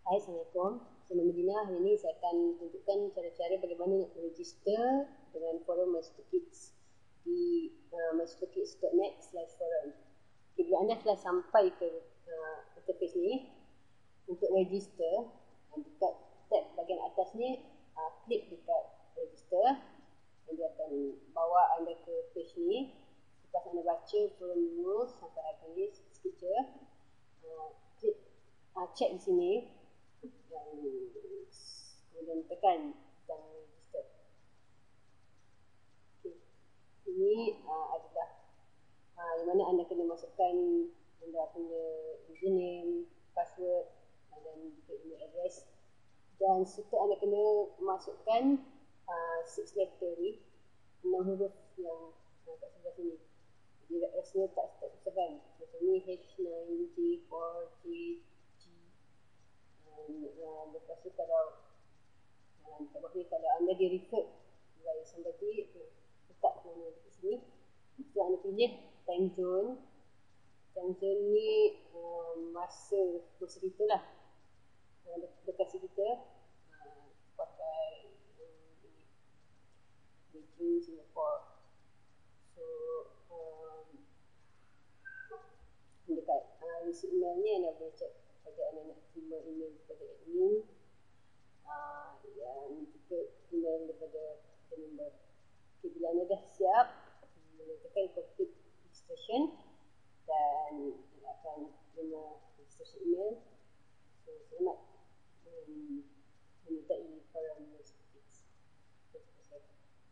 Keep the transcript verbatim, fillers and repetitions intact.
Hai, Assalamualaikum. Saya Madinah. Hari ini saya akan tunjukkan cara-cara bagaimana nak register dengan forum MyStudyKids di uh, mystudykids dot net slash forum. Okay, bila anda telah sampai ke uh, interface ni, untuk register, dekat tab bahagian atas ni, uh, klik dekat register dan dia akan bawa anda ke page ni. Lepas anda baca forum rules sampai habis picture, uh, klik uh, check di sini dan kemudian tekan dan register. Okay. Ini uh, adalah uh, yang mana anda kena masukkan anda punya username, password dan juga email address, dan serta anda kena masukkan uh, six letter ni, enam huruf yang uh, kat sebelah sini. Jadi rasanya tak, tak susah kan. Macam ni H nine J four J G. Dan uh, lepas tu kalau uh, kat bawah ni, kalau anda di refer by somebody, letak nama di sini. Lepas anda pilih time zone. Time zone ni uh, masa masa kita lah, uh, lokasi kita uh, pakai um, Beijing, Singapore. So um, dekat uh, isi email ni anda boleh check pada anda nak terima email daripada admin uh, dan juga email daripada the member. Okay, bila anda dah siap, anda tekan complete registration dan anda akan terima registration email. So selamat um, menyertai forum